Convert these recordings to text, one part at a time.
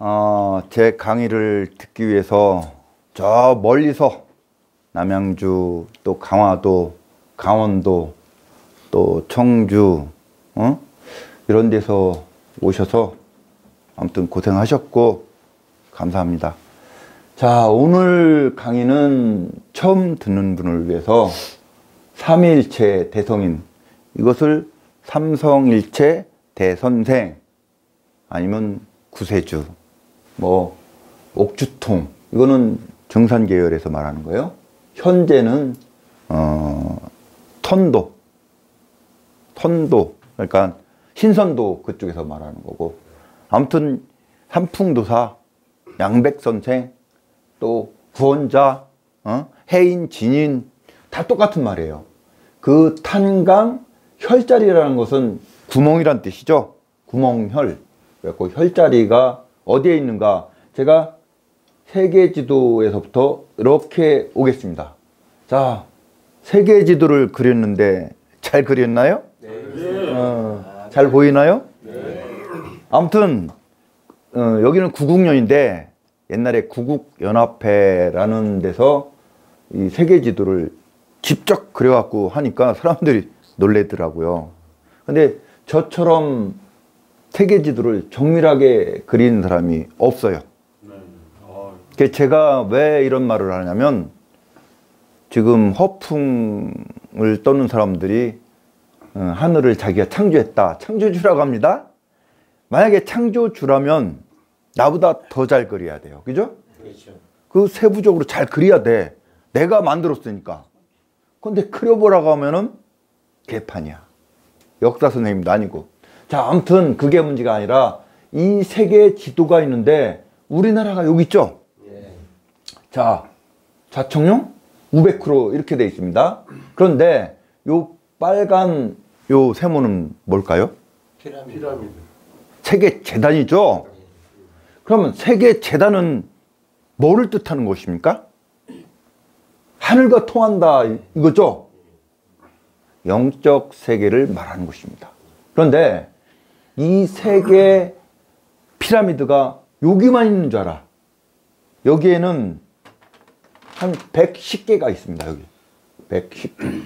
제 강의를 듣기 위해서 저 멀리서 남양주, 또 강화도, 강원도, 또 청주, 이런 데서 오셔서 아무튼 고생하셨고 감사합니다. 자, 오늘 강의는 처음 듣는 분을 위해서 삼위일체 대성인, 이것을 삼성일체 대선생, 아니면 구세주, 뭐 옥주통, 이거는 정산 계열에서 말하는 거예요. 현재는 턴도, 그러니까 신선도 그쪽에서 말하는 거고, 아무튼 삼풍도사, 양백선생, 또 구원자, 해인, 진인 다 똑같은 말이에요. 그 탄강 혈자리라는 것은 구멍이란 뜻이죠. 구멍혈. 그래서 혈자리가 어디에 있는가, 제가 세계지도에서부터 이렇게 오겠습니다. 자, 세계지도를 그렸는데 잘 그렸나요? 네. 잘 보이나요? 네. 아무튼 여기는 구국련인데 옛날에 구국연합회라는 데서 이 세계지도를 직접 그려갖고 하니까 사람들이 놀래더라고요. 근데 저처럼 세계지도를 정밀하게 그리는 사람이 없어요. 제가 왜 이런 말을 하냐면, 지금 허풍을 떠는 사람들이 하늘을 자기가 창조했다, 창조주라고 합니다. 만약에 창조주라면 나보다 더 잘 그려야 돼요. 그죠? 그렇죠. 그 세부적으로 잘 그려야 돼. 내가 만들었으니까. 근데 그려보라고 하면은 개판이야. 역사 선생님도 아니고. 자, 아무튼 그게 문제가 아니라 이 세계 지도가 있는데 우리나라가 여기 있죠? 예. 자, 자청룡 우베크로 이렇게 돼 있습니다. 그런데 요 빨간 요 세모는 뭘까요? 피라미드. 세계 재단이죠? 그러면 세계 재단은 뭐를 뜻하는 것입니까? 하늘과 통한다 이거죠? 영적 세계를 말하는 것입니다. 그런데 이 세계 피라미드가 여기만 있는 줄 알아. 여기에는 한 110개가 있습니다. 여기 110개.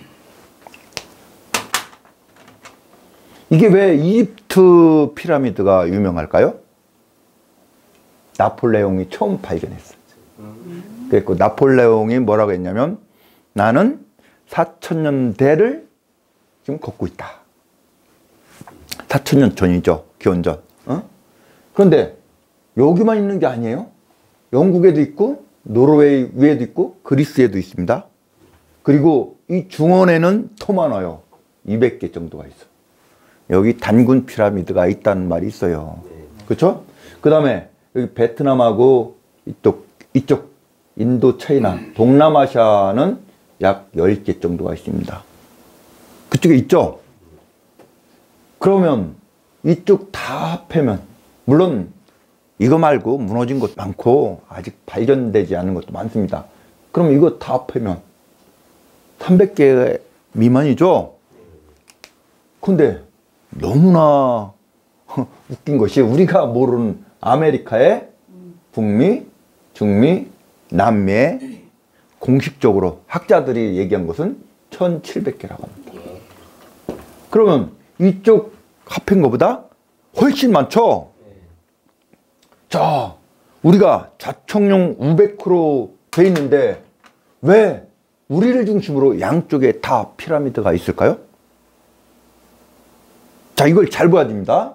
이게 왜 이집트 피라미드가 유명할까요? 나폴레옹이 처음 발견했어요. 그래서 나폴레옹이 뭐라고 했냐면, 나는 4000년대를 지금 걷고 있다. 4000년 전이죠. 기원전. 그런데 여기만 있는 게 아니에요. 영국에도 있고, 노르웨이 위에도 있고, 그리스에도 있습니다. 그리고 이 중원에는 더 많아요. 200개 정도가 있어. 여기 단군 피라미드가 있다는 말이 있어요. 그렇죠? 그 다음에 여기 베트남하고 이쪽 인도, 차이나, 동남아시아는 약 10개 정도가 있습니다. 그쪽에 있죠? 그러면 이쪽 다 합하면, 물론 이거 말고 무너진 것도 많고 아직 발견되지 않은 것도 많습니다. 그럼 이거 다 합하면 300개 미만이죠? 근데 너무나 웃긴 것이, 우리가 모르는 아메리카의 북미, 중미, 남미에 공식적으로 학자들이 얘기한 것은 1700개라고 합니다. 그러면 이쪽 합한 것보다 훨씬 많죠? 자, 우리가 자청룡 우베크로 돼 있는데 왜 우리를 중심으로 양쪽에 다 피라미드가 있을까요? 자, 이걸 잘 봐야 됩니다.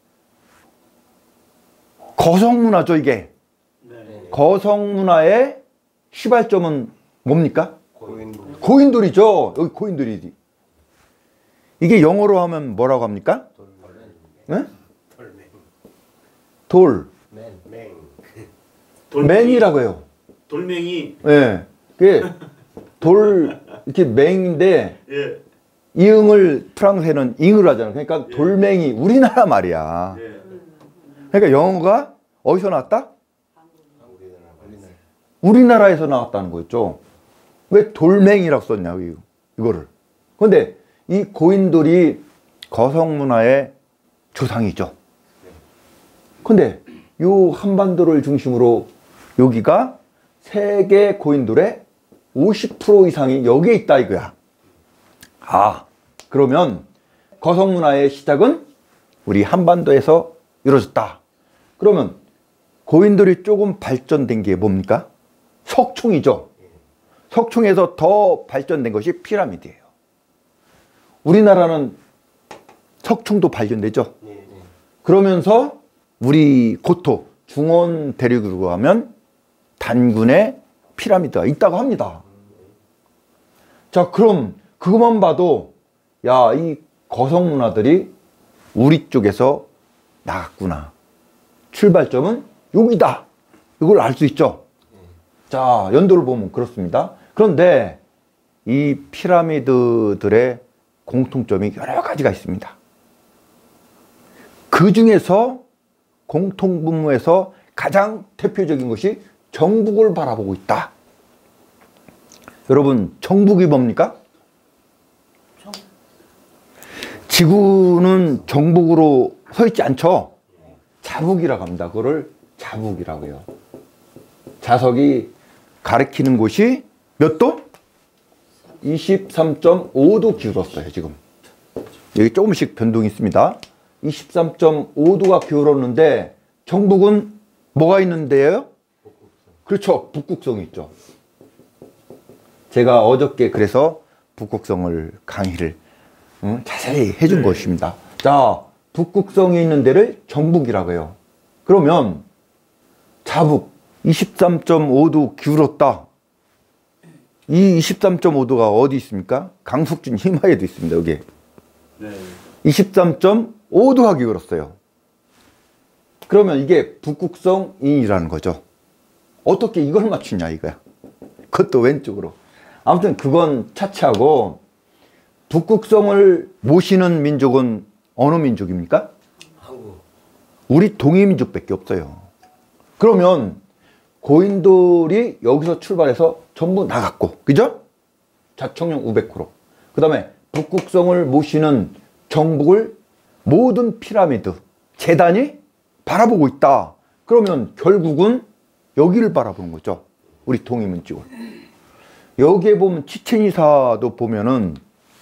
거성문화죠, 이게. 네. 거성문화의 시발점은 뭡니까? 고인돌이죠. 여기 고인돌이지. 이게 영어로 하면 뭐라고 합니까? 네? 돌맹이라고 해요. 돌멩이. 예. 그게 이렇게 맹인데, 예. 이응을 프랑스에는 잉을 하잖아. 그러니까 예. 돌멩이, 우리나라 말이야. 예. 그러니까 영어가 어디서 나왔다? 우리나라에서 나왔다는 거였죠. 왜 돌멩이라고 썼냐, 이거를. 그런데 이 고인돌이 거성문화의 조상이죠. 근데 요 한반도를 중심으로 여기가 세계 고인돌의 50% 이상이 여기에 있다 이거야. 아, 그러면 거성문화의 시작은 우리 한반도에서 이루어졌다. 그러면 고인돌이 조금 발전된 게 뭡니까? 석충이죠. 석충에서 더 발전된 것이 피라미드예요. 우리나라는 석충도 발견되죠. 그러면서 우리 고토 중원 대륙으로 가면 단군의 피라미드가 있다고 합니다. 자, 그럼 그것만 봐도 야, 이 거성 문화들이 우리 쪽에서 나갔구나. 출발점은 여기다. 이걸 알 수 있죠. 자, 연도를 보면 그렇습니다. 그런데 이 피라미드들의 공통점이 여러 가지가 있습니다. 그 중에서 공통분모에서 가장 대표적인 것이 정북을 바라보고 있다. 여러분, 정북이 뭡니까? 지구는 정북으로 서 있지 않죠? 자북이라고 합니다. 그거를 자북이라고 해요. 자석이 가리키는 곳이 몇 도? 23.5도 기울었어요, 지금. 여기 조금씩 변동이 있습니다. 23.5도가 기울었는데 정북은 뭐가 있는데요? 그렇죠. 북극성이 있죠. 제가 어저께 그래서 북극성을 강의를 자세히 해준 것입니다. 자, 북극성이 있는 데를 정북이라고 해요. 그러면 자북 23.5도 기울었다. 이 23.5도가 어디 있습니까? 강석준 히마에도 있습니다. 여기. 네. 23.5도가 기울었어요. 그러면 이게 북극성인이라는 거죠. 어떻게 이걸 맞추냐 이거야. 그것도 왼쪽으로. 아무튼 그건 차치하고 북극성을 모시는 민족은 어느 민족입니까? 한국. 우리 동이민족밖에 없어요. 그러면 고인돌이 여기서 출발해서 전부 나갔고, 그죠? 자청령 우베크로. 그 다음에 북극성을 모시는 정북을 모든 피라미드, 재단이 바라보고 있다. 그러면 결국은 여기를 바라보는 거죠. 우리 동이민족을. 여기에 보면 치첸이사도 보면은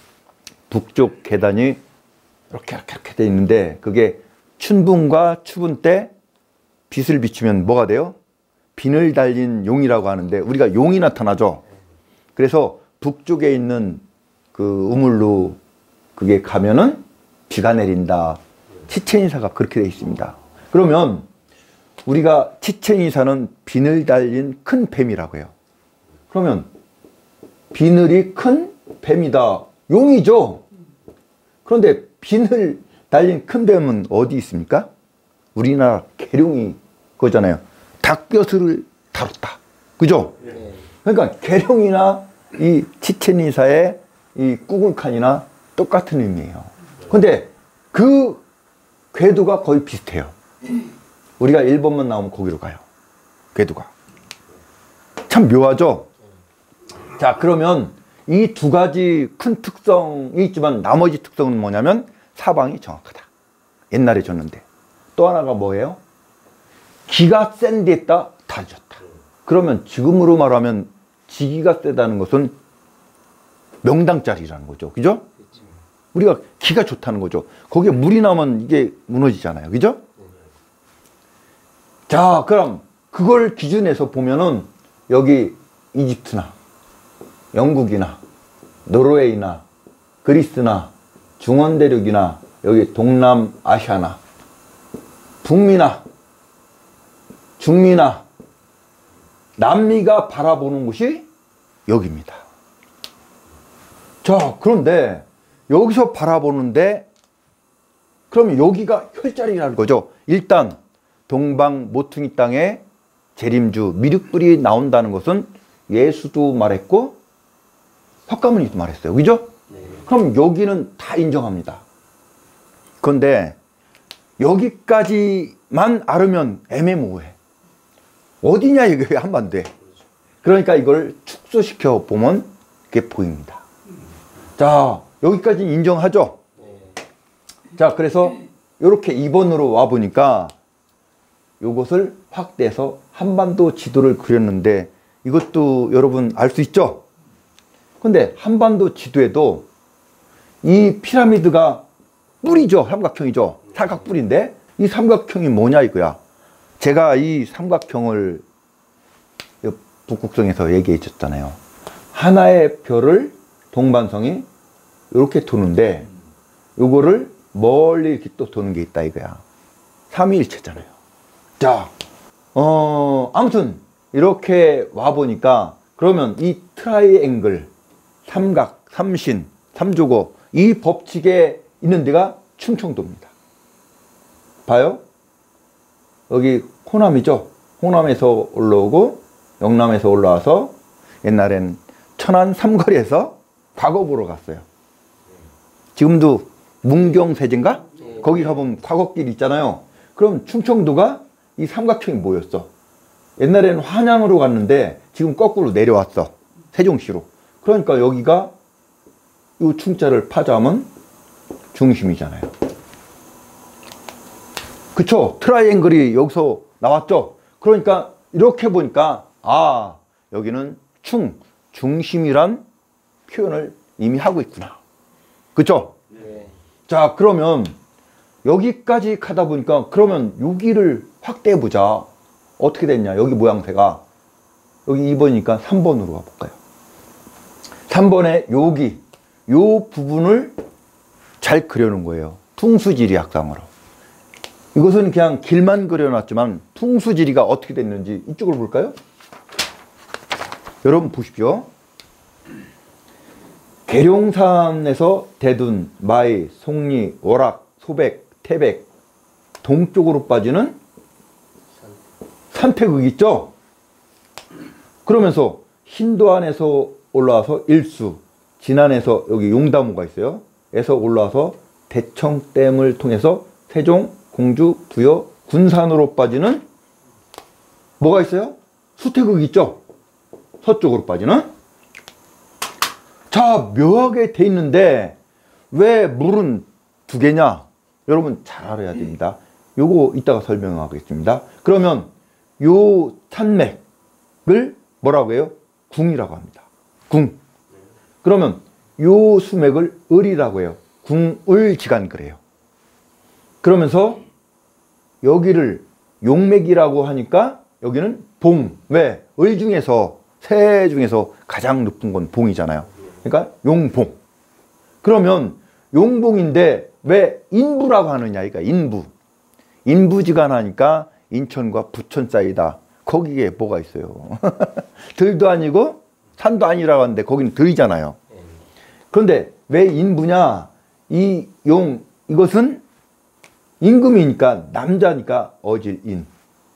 북쪽 계단이 이렇게 돼 있는데 그게 춘분과 추분 때 빛을 비추면 뭐가 돼요? 비늘 달린 용이라고 하는데 우리가 용이 나타나죠. 그래서 북쪽에 있는 그 우물로 그게 가면은 비가 내린다. 치첸이사가 그렇게 되어 있습니다. 그러면 우리가 치첸이사는 비늘 달린 큰 뱀이라고 해요. 그러면 비늘이 큰 뱀이다. 용이죠. 그런데 비늘 달린 큰 뱀은 어디 있습니까? 우리나라 계룡이 그거잖아요. 닭뼈슬을 다뤘다. 그죠? 네. 그러니까 계룡이나 이 치첸이사의 이 꾸굴칸이나 똑같은 의미예요. 근데 그 궤도가 거의 비슷해요. 우리가 1번만 나오면 거기로 가요. 궤도가. 참 묘하죠? 자, 그러면 이 두 가지 큰 특성이 있지만 나머지 특성은 뭐냐면 사방이 정확하다. 옛날에 줬는데. 또 하나가 뭐예요? 기가 센 데에다 다졌다. 그러면 지금으로 말하면 지기가 세다는 것은 명당짜리라는 거죠. 그죠? 우리가 기가 좋다는 거죠. 거기에 물이 나오면 이게 무너지잖아요. 그죠? 자, 그럼 그걸 기준해서 보면은 여기 이집트나 영국이나 노르웨이나 그리스나 중원대륙이나 여기 동남아시아나 북미나 중미나 남미가 바라보는 곳이 여기입니다. 자, 그런데 여기서 바라보는데 그러면 여기가 혈자리라는 거죠. 일단 동방 모퉁이 땅에 재림주 미륵불이 나온다는 것은 예수도 말했고 석가모니도 말했어요. 그죠? 네. 그럼 여기는 다 인정합니다. 그런데 여기까지만 알으면 애매모호해. 어디냐 이게 한반도에. 그러니까 이걸 축소시켜 보면 그게 보입니다. 자, 여기까지 인정하죠? 자, 그래서 이렇게 2번으로 와 보니까 요것을 확대해서 한반도 지도를 그렸는데 이것도 여러분 알 수 있죠? 근데 한반도 지도에도 이 피라미드가 뿔이죠. 삼각형이죠. 사각뿔인데 이 삼각형이 뭐냐 이거야. 제가 이 삼각형을 북극성에서 얘기해 줬잖아요. 하나의 별을 동반성이 이렇게 도는데 요거를 멀리 이렇게 또 도는 게 있다 이거야. 삼위일체잖아요. 자, 아무튼 이렇게 와 보니까 그러면 이 트라이앵글, 삼각, 삼신, 삼조고 이 법칙에 있는 데가 충청도입니다. 봐요. 여기 호남이죠. 호남에서 올라오고 영남에서 올라와서 옛날엔 천안 삼거리에서 과거 보러 갔어요. 지금도 문경세제인가? 거기 가보면 과거길 있잖아요. 그럼 충청도가 이 삼각형이 뭐였어? 옛날에는 한양으로 갔는데 지금 거꾸로 내려왔어. 세종시로. 그러니까 여기가 이 충자를 파자하면 중심이잖아요. 그쵸? 트라이앵글이 여기서 나왔죠? 그러니까 이렇게 보니까 아, 여기는 중심이란 표현을 이미 하고 있구나. 그쵸? 네. 자, 그러면 여기까지 가다 보니까 그러면 여기를 확대해 보자. 어떻게 됐냐? 여기 모양새가 여기 2번이니까 3번으로 가볼까요? 3번에 여기 요 부분을 잘 그려놓은 거예요. 풍수지리 학상으로. 이것은 그냥 길만 그려놨지만 풍수지리가 어떻게 됐는지 이쪽으로 볼까요? 여러분 보십시오. 계룡산에서 대둔, 마이, 송리, 월악, 소백, 태백 동쪽으로 빠지는 산패극 있죠? 그러면서 신도안에서 올라와서 일수, 진안에서 여기 용다모가 있어요. 에서 올라와서 대청댐을 통해서 세종, 공주, 부여, 군산으로 빠지는 뭐가 있어요? 수태극 있죠? 서쪽으로 빠지는. 자, 묘하게 돼 있는데 왜 물은 두 개냐? 여러분 잘 알아야 됩니다. 요거 이따가 설명하겠습니다. 그러면 요 산맥을 뭐라고 해요? 궁이라고 합니다. 궁. 그러면 요 수맥을 을이라고 해요. 궁을지간 그래요. 그러면서 여기를 용맥이라고 하니까 여기는 봉. 왜? 을 중에서 새 중에서 가장 높은 건 봉이잖아요. 그러니까 용봉. 그러면 용봉인데 왜 인부라고 하느냐 이거 인부. 인부지간 하니까 인천과 부천 사이다. 거기에 뭐가 있어요? 들도 아니고 산도 아니라고 하는데 거기는 들이잖아요. 그런데 왜 인부냐? 이 용 이것은 임금이니까 남자니까 어질인.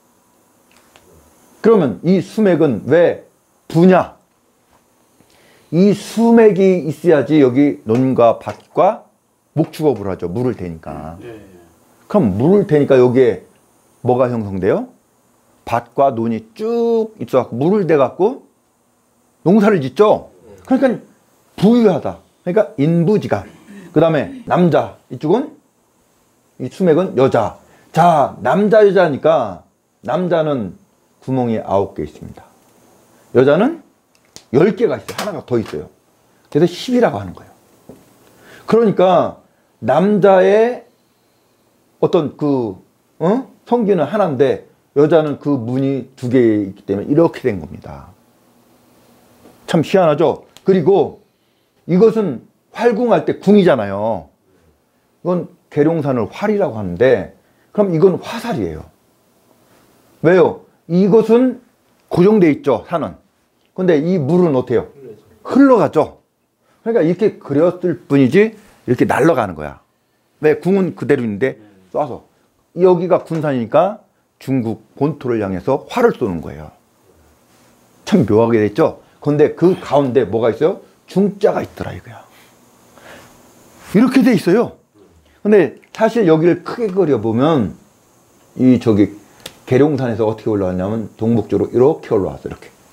그러면 이 수맥은 왜 부냐? 이 수맥이 있어야지 여기 논과 밭과 목축업을 하죠. 물을 대니까. 그럼 물을 대니까 여기에 뭐가 형성돼요? 밭과 논이 쭉 있어갖고 물을 대갖고 농사를 짓죠. 그러니까 부유하다. 그러니까 인부지간. 그 다음에 남자. 이쪽은 이 수맥은 여자. 자, 남자 여자니까 남자는 구멍이 9개 있습니다. 여자는 10개가 있어요. 하나가 더 있어요. 그래서 10이라고 하는 거예요. 그러니까 남자의 어떤 성기는 하나인데 여자는 그 문이 2개 있기 때문에 이렇게 된 겁니다. 참 희한하죠? 그리고 이것은 활궁할 때 궁이잖아요. 이건 계룡산을 활이라고 하는데 그럼 이건 화살이에요. 왜요? 이것은 고정돼 있죠, 산은. 근데 이 물은 어때요? 흘러가죠. 그러니까 이렇게 그렸을 뿐이지 이렇게 날아가는 거야. 왜? 궁은 그대로 있는데 쏴서 여기가 군산이니까 중국 본토를 향해서 활을 쏘는 거예요. 참 묘하게 됐죠? 근데 그 가운데 뭐가 있어요? 중자가 있더라 이거야. 이렇게 돼 있어요. 근데 사실 여기를 크게 그려보면 저기 계룡산에서 어떻게 올라왔냐면 동북쪽으로 이렇게 올라왔어.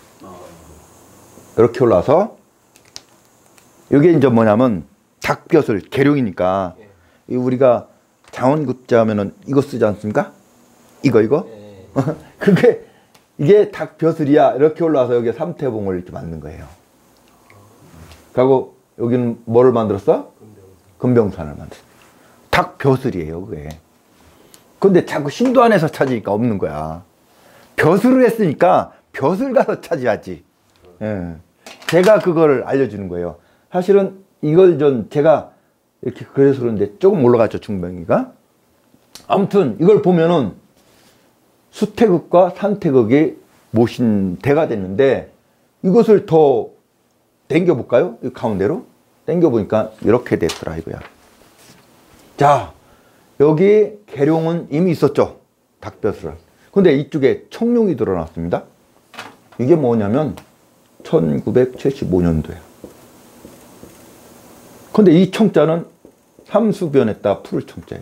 이렇게 올라와서 이게 이제 뭐냐면 닭볕을 계룡이니까 우리가 장원급제 하면은 이거 쓰지 않습니까? 이거 그게 이게 닭벼슬이야 이렇게 올라와서 여기 삼태봉을 이렇게 만든 거예요. 그리고 여기는 뭐를 만들었어? 금병산을 만들었어. 닭벼슬이에요 그게. 근데 자꾸 신도 안에서 찾으니까 없는 거야. 벼슬을 했으니까 벼슬 가서 찾아야지. 예. 제가 그걸 알려주는 거예요. 사실은 이걸 제가 이렇게 그래서 그런데 조금 올라갔죠 중병이가. 아무튼 이걸 보면은 수태극과 산태극이 모신 대가 됐는데 이것을 더 당겨 볼까요? 이 가운데로 당겨 보니까 이렇게 됐더라 이거야. 자, 여기 계룡은 이미 있었죠. 닭벼슬은. 근데 이쪽에 청룡이 드러났습니다. 이게 뭐냐면 1975년도에. 근데 이 청자는 삼수변에다 풀을 청자예요.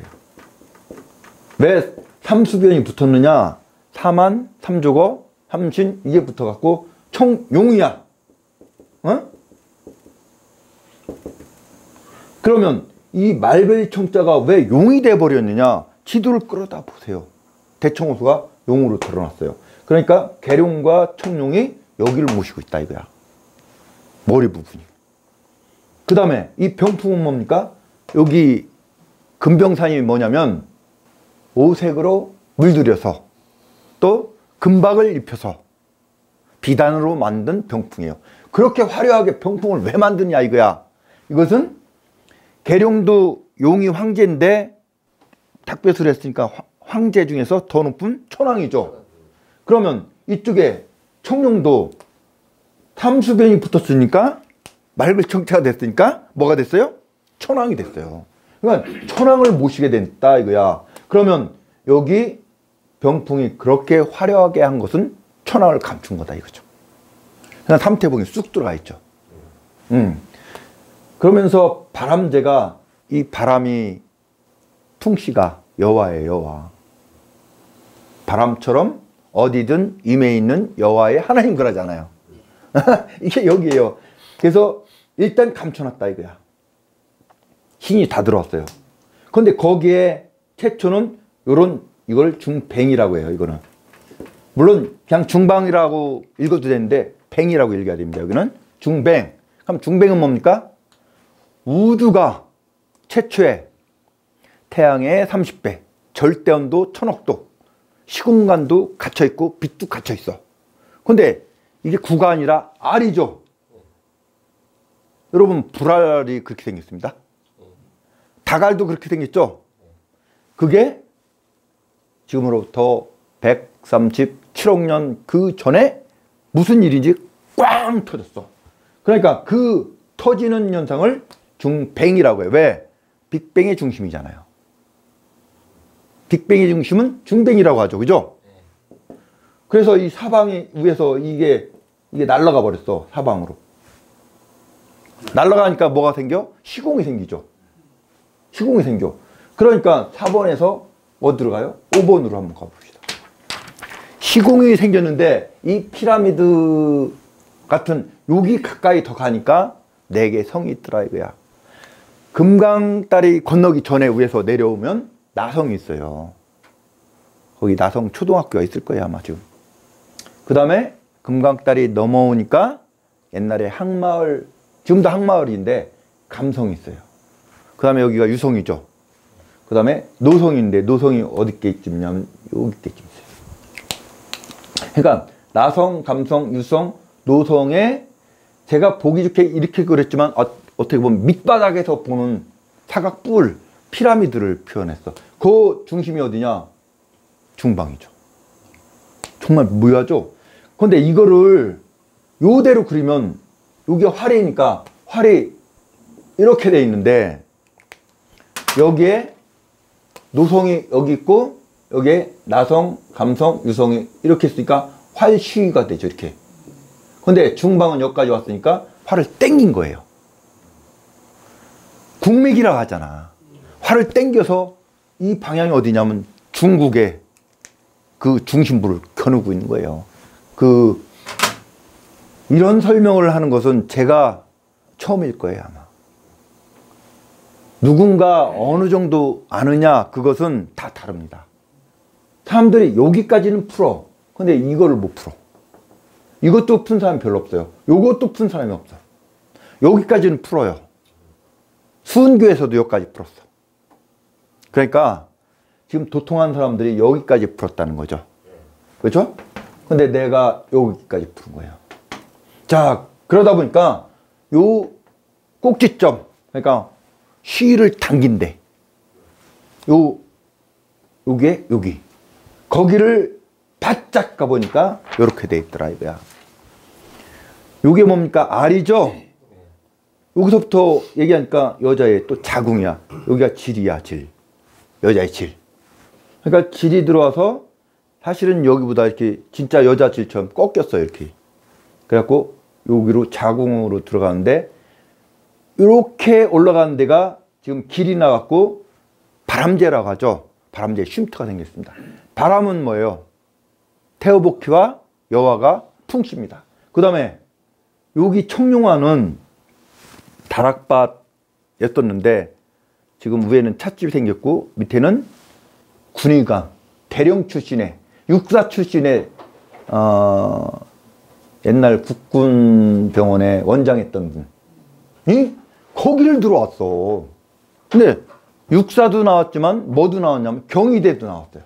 왜 삼수변이 붙었느냐? 사만, 삼조거, 삼신 이게 붙어갖고 청용이야. 어? 그러면 이 말베이 청자가 왜 용이 돼버렸느냐? 지도를 끌어다 보세요. 대청호수가 용으로 드러났어요. 그러니까 계룡과 청룡이 여기를 모시고 있다 이거야. 머리 부분이. 그 다음에 이 병풍은 뭡니까? 여기 금병산이 뭐냐면 오색으로 물들여서 또 금박을 입혀서 비단으로 만든 병풍이에요. 그렇게 화려하게 병풍을 왜 만드냐 이거야. 이것은 계룡도 용이 황제인데 닭벼슬을 했으니까 황제 중에서 더 높은 천왕이죠. 그러면 이쪽에 청룡도 삼수변이 붙었으니까 맑을 청자가 됐으니까 뭐가 됐어요? 천왕이 됐어요. 그러니까 천왕을 모시게 됐다 이거야. 그러면 여기 병풍이 그렇게 화려하게 한 것은 천왕을 감춘 거다 이거죠. 그냥 삼태봉이 쑥 들어가 있죠. 그러면서 바람제가 이 바람이 풍씨가 여와예요 여와. 바람처럼 어디든 임해 있는 여와의 하나님 그러잖아요. 이게 여기에요. 그래서 일단 감춰놨다 이거야. 신이 다 들어왔어요. 그런데 거기에 최초는 이걸 중뱅이라고 해요. 이거는 물론 그냥 중방이라고 읽어도 되는데 뱅이라고 읽어야 됩니다. 여기는 중뱅. 그럼 중뱅은 뭡니까? 우주가 최초의 태양의 30배, 절대온도 1000억도, 시공간도 갇혀있고 빛도 갇혀있어. 근데 이게 구가 아니라 알이죠. 여러분 불알이 그렇게 생겼습니다. 닭알도 그렇게 생겼죠. 그게 지금으로부터 137억 년 그 전에 무슨 일인지 꽝 터졌어. 그러니까 그 터지는 현상을 중뱅이라고 해요. 왜? 빅뱅의 중심이잖아요. 빅뱅의 중심은 중뱅이라고 하죠. 그죠? 그래서 이 사방이 위에서 이게 날아가 버렸어. 사방으로. 날아가니까 뭐가 생겨? 시공이 생기죠. 시공이 생겨. 그러니까 4번에서 뭐 들어가요? 5번으로 한번 가봅시다. 시공이 생겼는데 이 피라미드 같은 여기 가까이 더 가니까 4개 성이 있더라 이거야. 금강다리 건너기 전에 위에서 내려오면 나성이 있어요. 거기 나성 초등학교가 있을 거예요 아마 지금. 그 다음에 금강다리 넘어오니까 옛날에 항마을, 지금도 항마을인데 감성이 있어요. 그 다음에 여기가 유성이죠. 그 다음에 노성인데 노성이 어디께쯤이냐면 여기께쯤 있어요. 그러니까 나성, 감성, 유성, 노성에 제가 보기 좋게 이렇게 그렸지만 어떻게 보면 밑바닥에서 보는 사각뿔, 피라미드를 표현했어. 그 중심이 어디냐? 중방이죠. 정말 무효하죠? 근데 이거를 요대로 그리면 여기가 활이니까 활이 이렇게 돼 있는데 여기에 노성이 여기 있고 여기에 나성, 감성, 유성이 이렇게 있으니까 활시가 되죠. 이렇게. 근데 중방은 여기까지 왔으니까 활을 땡긴 거예요. 국맥이라고 하잖아. 활을 땡겨서 이 방향이 어디냐면 중국의 그 중심부를 겨누고 있는 거예요. 이런 설명을 하는 것은 제가 처음일 거예요, 아마. 누군가 어느 정도 아느냐, 그것은 다 다릅니다. 사람들이 여기까지는 풀어. 근데 이거를 못 풀어. 이것도 푼 사람이 별로 없어요. 요것도 푼 사람이 없어. 여기까지는 풀어요. 수은교에서도 여기까지 풀었어. 그러니까 지금 도통한 사람들이 여기까지 풀었다는 거죠. 그렇죠? 근데 내가 여기까지 푸는 거예요. 자, 그러다 보니까 요 꼭지점, 그러니까 쉬를 당긴대. 요게 여기. 거기를 바짝 가보니까 요렇게 돼 있더라 이거야. 요게 뭡니까? 알이죠? 여기서부터 얘기하니까 여자의 또 자궁이야. 여기가 질이야, 질. 여자의 질. 그러니까 질이 들어와서 사실은 여기보다 이렇게 진짜 여자 질처럼 꺾였어요, 이렇게. 그래갖고 여기로 자궁으로 들어가는데 이렇게 올라가는 데가 지금 길이 나갖고 바람재라고 하죠. 바람재 쉼터가 생겼습니다. 바람은 뭐예요? 태어복희와 여화가 풍씨입니다. 그 다음에 여기 청룡화는 다락밭이었었는데 지금 위에는 찻집이 생겼고 밑에는 군의관, 대령 출신의 육사 출신의 옛날 국군병원에 원장했던 분이 거기를 들어왔어. 근데 육사도 나왔지만 뭐도 나왔냐면 경희대도 나왔어요.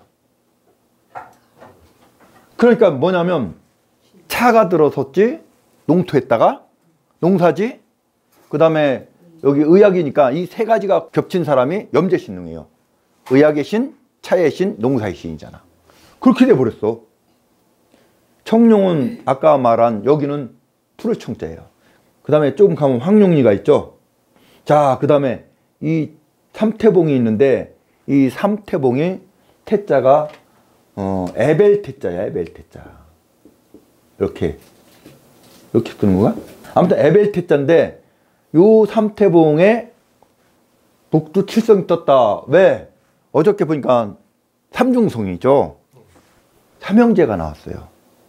그러니까 뭐냐면 차가 들어섰지, 농토했다가 농사지, 그 다음에 여기 의학이니까 이 세 가지가 겹친 사람이 염제신릉이에요. 의학의 신, 차의 신, 농사의 신이잖아. 그렇게 돼버렸어. 청룡은 아까 말한 여기는 푸를 청자예요. 그 다음에 조금 가면 황룡리가 있죠. 자, 그 다음에 이 삼태봉이 있는데 이 삼태봉이 태자가 에벨태자야, 에벨태자. 이렇게 쓰는 거야? 아무튼 에벨태자인데 요 삼태봉에 독두 칠성이 떴다. 왜? 어저께 보니까 삼중성이죠. 삼형제가 나왔어요.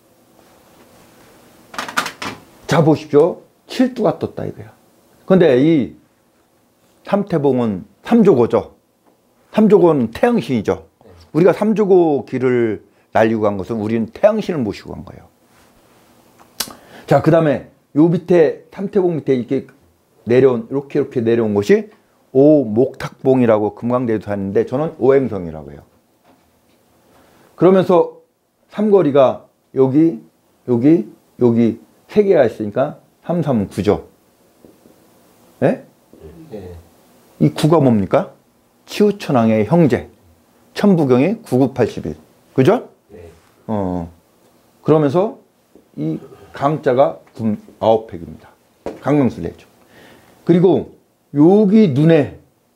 자, 보십시오. 칠두가 떴다 이거야. 근데 이 삼태봉은 삼조고죠. 삼조고는 태양신이죠. 우리가 삼조고 길을 날리고 간 것은 우리는 태양신을 모시고 간 거예요. 자, 그 다음에 요 밑에 삼태봉 밑에 이렇게 내려온 이렇게 내려온 곳이 오목탁봉이라고 금강대에도 하는데 저는 오행성이라고 해요. 그러면서 삼거리가 여기 세 개가 있으니까 3, 3, 9죠. 예? 네. 이 9가 뭡니까? 치우천왕의 형제. 천부경이 9981. 그죠? 네. 그러면서 이 강자가 9팩입니다. 강명술래죠. 그리고 여기 눈에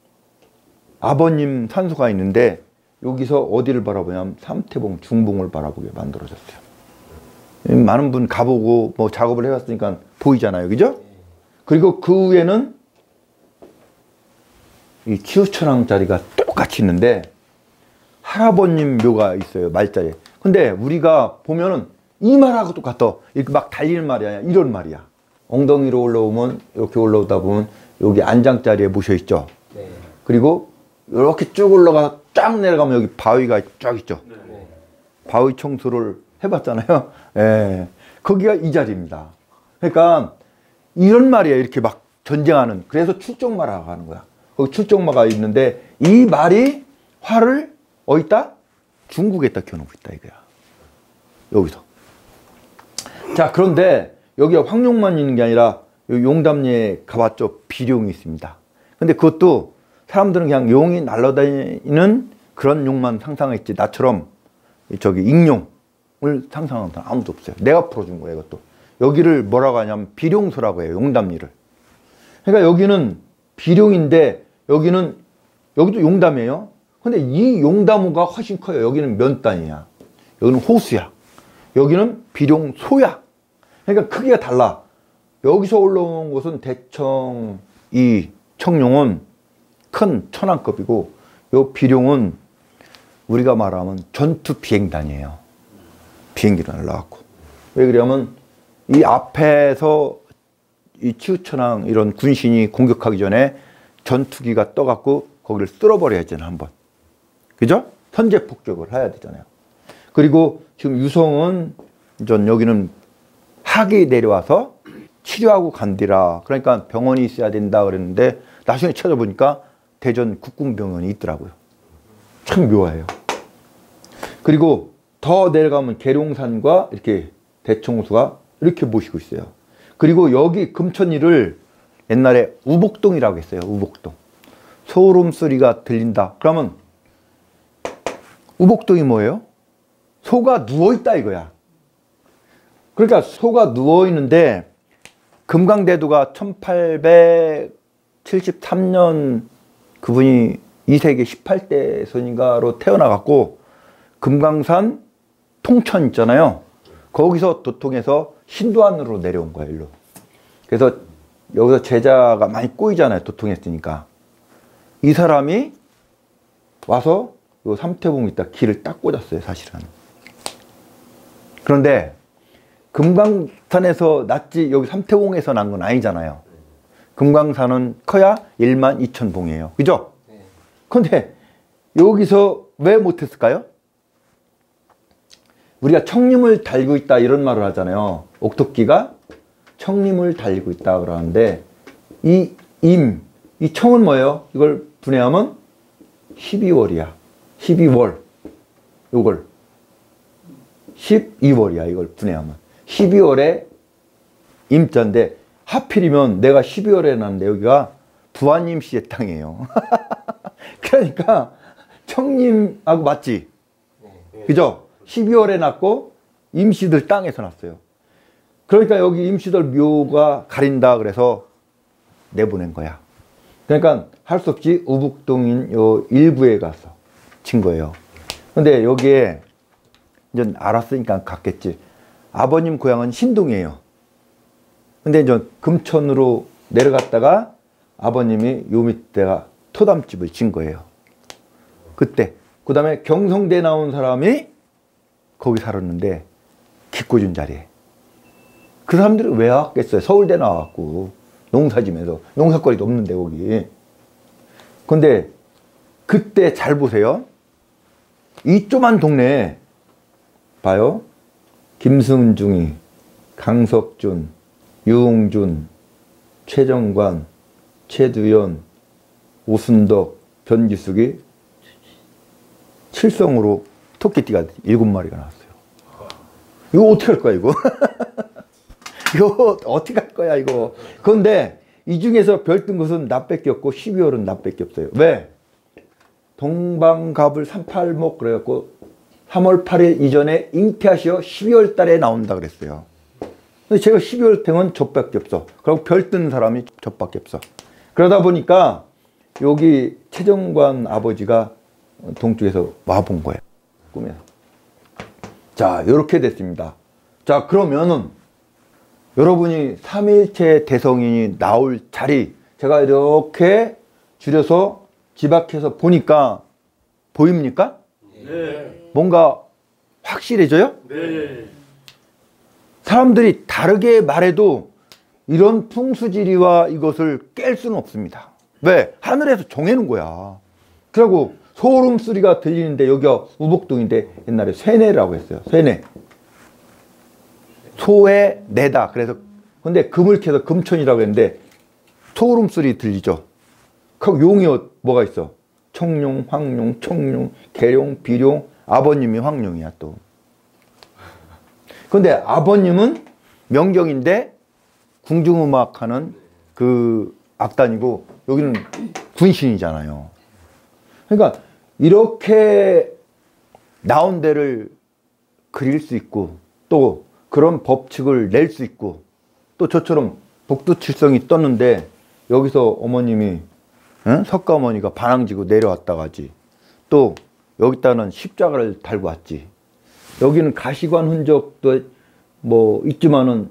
아버님 산소가 있는데 여기서 어디를 바라보냐면 삼태봉 중봉을 바라보게 만들어졌어요. 많은 분 가보고 뭐 작업을 해왔으니까 보이잖아요. 그죠? 그리고 그 위에는 이 치우천왕 자리가 똑같이 있는데 할아버님 묘가 있어요. 말자리에. 근데 우리가 보면은 이 말하고 똑같아. 이렇게 막 달리는 말이 아니야. 이런 말이야. 엉덩이로 올라오면 이렇게 올라오다 보면 여기 안장자리에 모셔있죠. 네. 그리고 이렇게 쭉 올라가 쫙 내려가면 여기 바위가 쫙 있죠. 네. 바위 청소를 해봤잖아요. 예. 거기가 이 자리입니다. 그러니까 이런 말이에요. 이렇게 막 전쟁하는. 그래서 출정마라고 하는 거야. 거기 출정마가 있는데 이 말이 화를 어디다? 중국에다 켜놓고 있다 이거야. 여기서. 자, 그런데 여기가 황룡만 있는 게 아니라 용담리에 가봤죠. 비룡이 있습니다. 근데 그것도 사람들은 그냥 용이 날아다니는 그런 용만 상상했지. 나처럼 저기 익룡을 상상하는 사람 아무도 없어요. 내가 풀어준 거예요, 이것도. 여기를 뭐라고 하냐면 비룡소라고 해요, 용담리를. 그러니까 여기는 비룡인데 여기도 용담이에요. 근데 이 용담호가 훨씬 커요. 여기는 면단이야. 여기는 호수야. 여기는 비룡소야. 그러니까 크기가 달라. 여기서 올라온 곳은 대청, 이 청룡은 큰 천왕급이고 요 비룡은 우리가 말하면 전투 비행단이에요. 비행기로 날라왔고. 왜 그러냐면 이 앞에서 이 치우천왕 이런 군신이 공격하기 전에 전투기가 떠갖고 거기를 쓸어버려야잖아요, 한번. 그죠? 선제 폭격을 해야 되잖아요. 그리고 지금 유성은 전 여기는 학이 내려와서 치료하고 간디라. 그러니까 병원이 있어야 된다 그랬는데 나중에 찾아보니까 대전 국군병원이 있더라고요. 참 묘해요. 그리고 더 내려가면 계룡산과 이렇게 대청수가 이렇게 모시고 있어요. 그리고 여기 금천이를 옛날에 우복동이라고 했어요. 우복동. 소름 소리가 들린다. 그러면 우복동이 뭐예요? 소가 누워있다 이거야. 그러니까 소가 누워있는데 금강대도가 1873년 그분이 2세기 18대 선인가로 태어나갖고 금강산 통천 있잖아요. 거기서 도통해서 신도안으로 내려온 거예요. 일로. 그래서 여기서 제자가 많이 꼬이잖아요. 도통했으니까. 이 사람이 와서 요 삼태봉 있다 길을 딱 꽂았어요. 사실은. 그런데 금강산에서 났지 여기 삼태봉에서 난 건 아니잖아요. 금강산은 커야 12,000봉이에요. 그죠? 그런데 여기서 왜 못했을까요? 우리가 청림을 달고 있다 이런 말을 하잖아요. 옥토끼가 청림을 달고 있다 그러는데 이 청은 뭐예요? 이걸 분해하면 12월이야. 12월. 요걸 12월이야. 이걸 분해하면 12월에 임자인데 하필이면 내가 12월에 났는데 여기가 부하님 씨의 땅이에요. 그러니까 청림하고 맞지? 그죠? 12월에 났고 임씨들 땅에서 났어요. 그러니까 여기 임씨들 묘가 가린다 그래서 내보낸 거야. 그러니까 할 수 없이 우북동인 요 일부에 가서 친 거예요. 근데 여기에 이제 알았으니까 갔겠지. 아버님 고향은 신동이에요. 근데 이제 금천으로 내려갔다가 아버님이 요 밑에가 토담집을 진 거예요. 그때. 그 다음에 경성대 나온 사람이 거기 살았는데 기꿔준 자리에. 그 사람들이 왜 왔겠어요? 서울대 나와갖고 농사지면서 농사거리도 없는데 거기. 근데 그때 잘 보세요. 이 조그만 동네에 봐요. 김승중이, 강석준, 유홍준, 최정관, 최두연, 오순덕, 변기숙이 칠성으로 토끼띠가 7마리가 나왔어요. 이거 어떻게 할 거야 이거? 이거 어떻게 할 거야 이거? 그런데 이 중에서 별뜬 것은 나밖에 없고 12월은 나밖에 없어요. 왜? 동방갑을 38목 그래갖고 3월 8일 이전에 잉태하시어 12월 달에 나온다 그랬어요. 근데 제가 12월 땡은 저밖에 없어. 그리고 별뜬 사람이 저밖에 없어. 그러다 보니까 여기 최정관 아버지가 동쪽에서 와본 거예요. 꿈에서. 자, 이렇게 됐습니다. 자, 그러면은 여러분이 3일체 대성인이 나올 자리 제가 이렇게 줄여서 지박해서 보니까 보입니까? 네. 뭔가 확실해져요? 네. 사람들이 다르게 말해도 이런 풍수지리와 이것을 깰 수는 없습니다. 왜? 하늘에서 정해놓은 거야. 그리고 소름 소리가 들리는데 여기가 우복동인데 옛날에 쇠내라고 했어요. 쇠내. 소의 내다. 그래서 근데 금을 캐서 금천이라고 했는데 소름 소리 들리죠. 그 용이 뭐가 있어? 청룡, 황룡, 청룡, 계룡, 비룡. 아버님이 황룡이야 또. 근데 아버님은 명경인데 궁중음악하는 그 악단이고 여기는 군신이잖아요. 그러니까 이렇게 나온 데를 그릴 수 있고 또 그런 법칙을 낼 수 있고 또 저처럼 복두칠성이 떴는데 여기서 어머님이 석가모니가 반항지고 내려왔다가지 또 여기다는 십자가를 달고 왔지. 여기는 가시관 흔적도 뭐 있지만은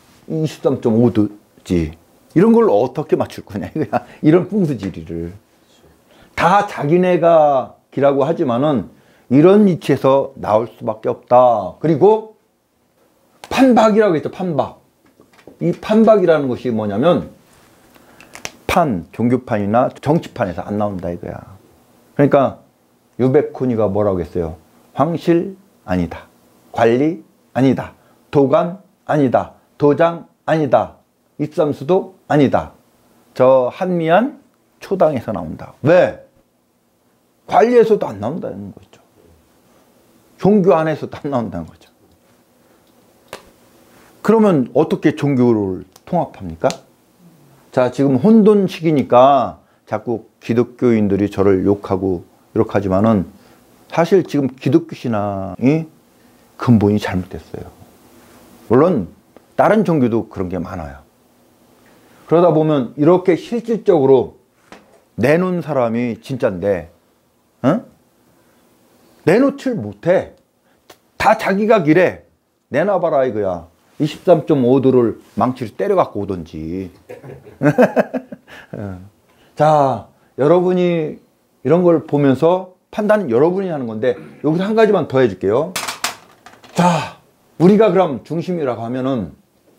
23.5도지. 이런 걸 어떻게 맞출 거냐 이거야. 이런 풍수지리를 다 자기네가 기라고 하지만은 이런 위치에서 나올 수밖에 없다. 그리고 판박이라고 했죠. 판박. 이 판박이라는 것이 뭐냐면 판, 종교판이나 정치판에서 안 나온다 이거야. 그러니까 유백훈이가 뭐라고 했어요? 황실, 아니다. 관리 아니다. 도관 아니다. 도장 아니다. 입삼수도 아니다. 저 한미안 초당에서 나온다. 왜? 관리에서도 안 나온다는 거죠. 종교 안에서도 안 나온다는 거죠. 그러면 어떻게 종교를 통합합니까? 자, 지금 혼돈 시기니까 자꾸 기독교인들이 저를 욕하고 이렇게 하지만은 사실 지금 기독교 신앙이 근본이 잘못됐어요. 물론 다른 종교도 그런 게 많아요. 그러다 보면 이렇게 실질적으로 내놓은 사람이 진짜인데 내놓질 못해. 다 자기가 길에 내놔봐라 이거야. 23.5도를 망치를 때려갖고 오던지. 자, 여러분이 이런 걸 보면서 판단은 여러분이 하는 건데 여기서 한 가지만 더 해줄게요. 자, 우리가 그럼 중심이라고 하면은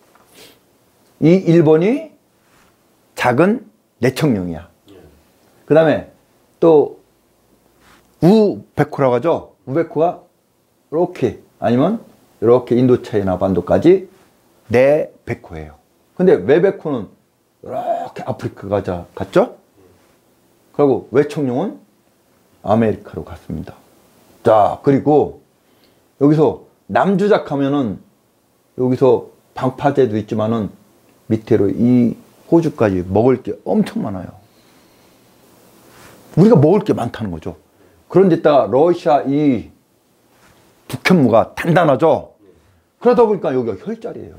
이 1번이 작은 내청령이야. 그 다음에 또 우베코라고 하죠. 우베코가 이렇게 아니면 이렇게 인도차이나 반도까지 내베코예요. 근데 외베코는 이렇게 아프리카가 갔죠? 그리고 외청령은 아메리카로 갔습니다. 자, 그리고 여기서 남주작 하면은 여기서 방파제도 있지만은 밑으로 이 호주까지 먹을 게 엄청 많아요. 우리가 먹을 게 많다는 거죠. 그런데다가 러시아 이 북현무가 단단하죠. 그러다 보니까 여기가 혈자리예요.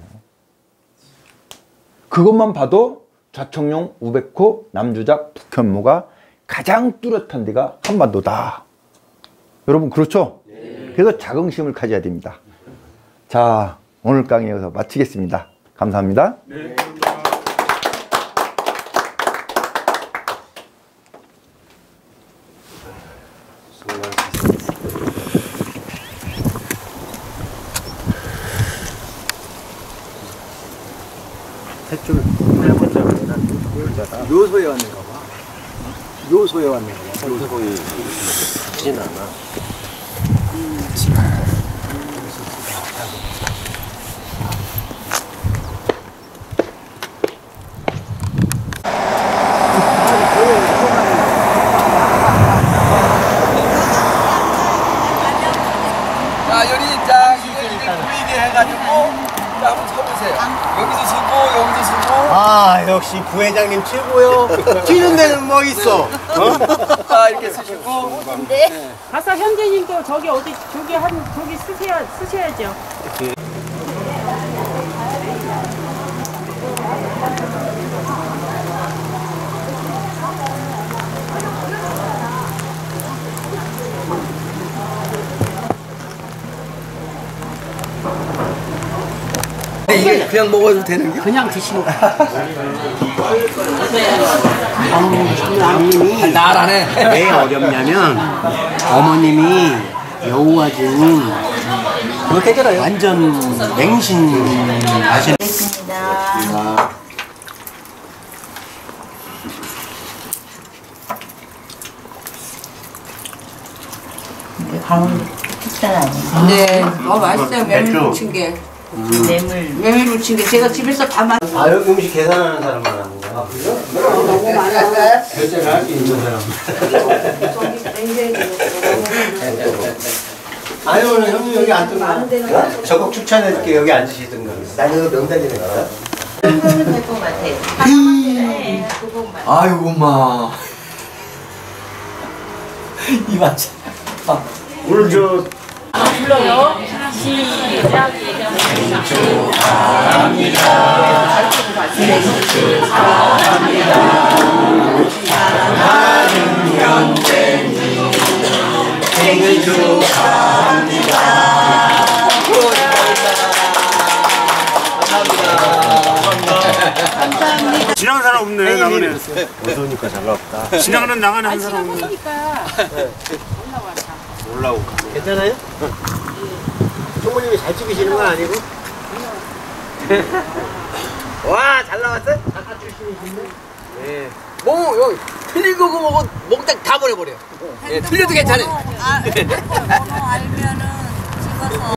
그것만 봐도 좌청룡, 우베코, 남주작, 북현무가 가장 뚜렷한 데가 한반도다. 여러분 그렇죠? 네. 그래서 자긍심을 가져야 됩니다. 자, 오늘 강의 여기서 마치겠습니다. 감사합니다. 네. 대출 해보자. 묘소에 왔는가 봐. 묘소에 왔는가 봐. 묘소에 있진 않아. 자, 연인장 이거 보이게 해가지고 자, 한번 서보세요. 여기서 서고 여기서 서고. 아, 역시 부회장님 최고요. 뛰는 데는 뭐 있어? 자, 이렇게 쓰시고. 네. 가서 현재님도 저기 어디 저기 쓰셔야죠. 이게 그냥 먹어도 되는 게? 그냥 드시는 거. 장님이 나라네. 왜 어렵냐면 어머님이 여우와증 그렇게 했잖아요. 완전 맹신 하시는. 됐습니다. 강원 식단 아니에요? 네, 맛있어요. 메밀 무친 게. 메밀 무친 게 제가 집에서 다 만. 아, 여기 음식 계산하는 사람만 하는 거야. 아, 그래요? 너무 많아. 결제를 할 수 있는 사람. 아니, 오늘 형님 여기 앉든가. 적극 추천해줄게. 여기 앉으시든가. 난 이거 명단이네. 그러면 될 것 같아. 아이고 마. 이 맛. 오늘 저 불러요. 시작. 생일 축하합니다. 지나가는 사람 없네. 나가네. 무서우니까 잘 나왔다. 지나가는 나가는 한 사람 없네. 그러니까 올라오고. 괜찮아요? 총무님이 잘 찍으시는 건 아니고? 와, 잘 나왔어? 작가 출신이신데? 네. 뭐 여기 틀린 거 먹고 몽땅 다 버려버려. 예, 틀려도 괜찮아.